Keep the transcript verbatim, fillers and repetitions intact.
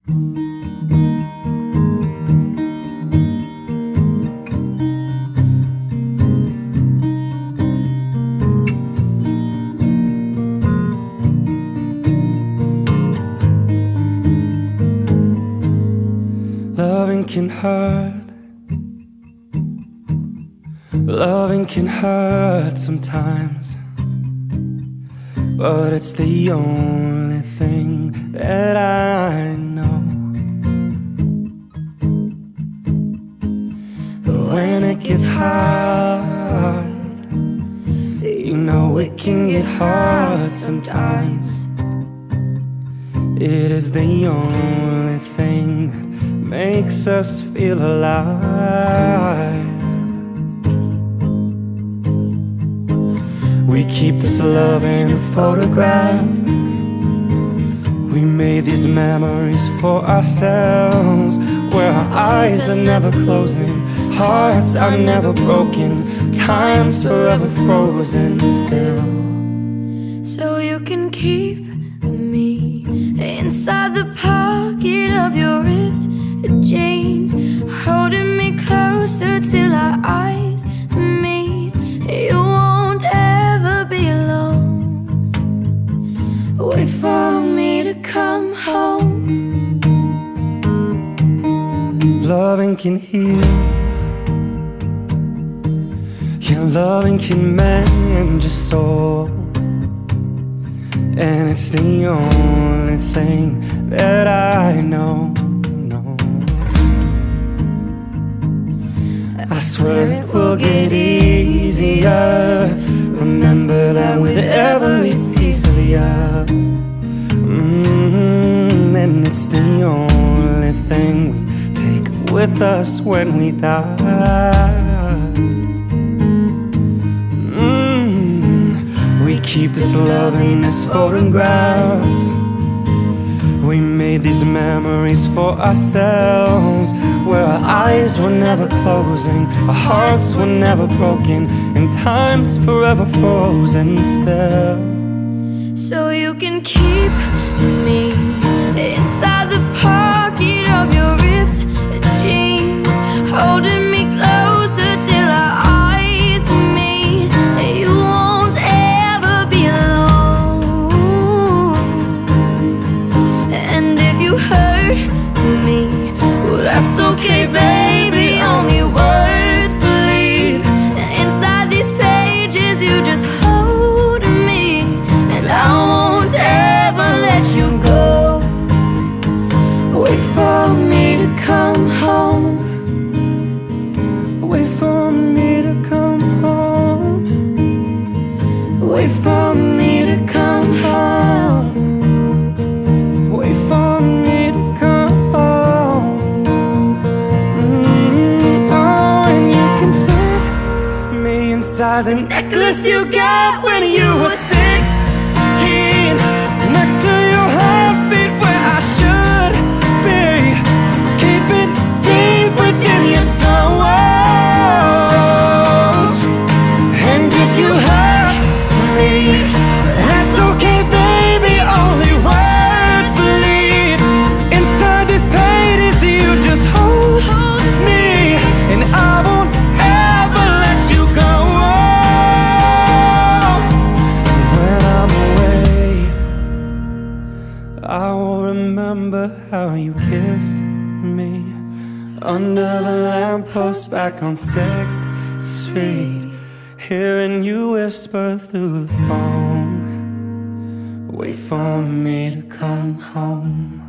Loving can hurt. Loving can hurt sometimes, but it's the only thing that I know. But when it gets hard, you know it can get hard sometimes. It is the only thing that makes us feel alive. We keep this love in a photograph. We made these memories for ourselves, where our eyes are never closing, hearts are never broken, time's forever frozen still. So you can keep me inside the pocket of your ripped jeans, holding me closer till our eyes meet. You won't ever be alone. Wait for me to come home. Loving can heal. Yeah, loving can mend your soul, and it's the only thing that I know. I swear it will get easier. Remember that with every piece of you, mm-hmm, and it's the only thing we take with us when we die. Mm-hmm. We keep this love in this photograph. We made these memories for ourselves, where our eyes were never closing, our hearts were never broken, and time's forever frozen still. So you can keep me inside the pocket of your ripped jeans, holding me closer till our eyes meet. You won't ever be alone. And if you hurt me, well, that's okay, baby, only words bleed. Inside these pages you just hold me, and I won't ever let you go. Wait for me to come home. Wait for me to come home. Wait for me to come home. Wait for me to come home. Mm-hmm. Oh, and you can fit me inside the necklace you got when you were sixteen, next to your heartbeat where I should be. Keep it deep within your soul. And if you hurt me, that's okay, baby, only words bleed. Inside these pages you just hold me, and I won't ever let you go. When I'm away, I will remember how you kissed me under the lamppost back on sixth street, hearing you whisper through the phone. Wait for me to come home.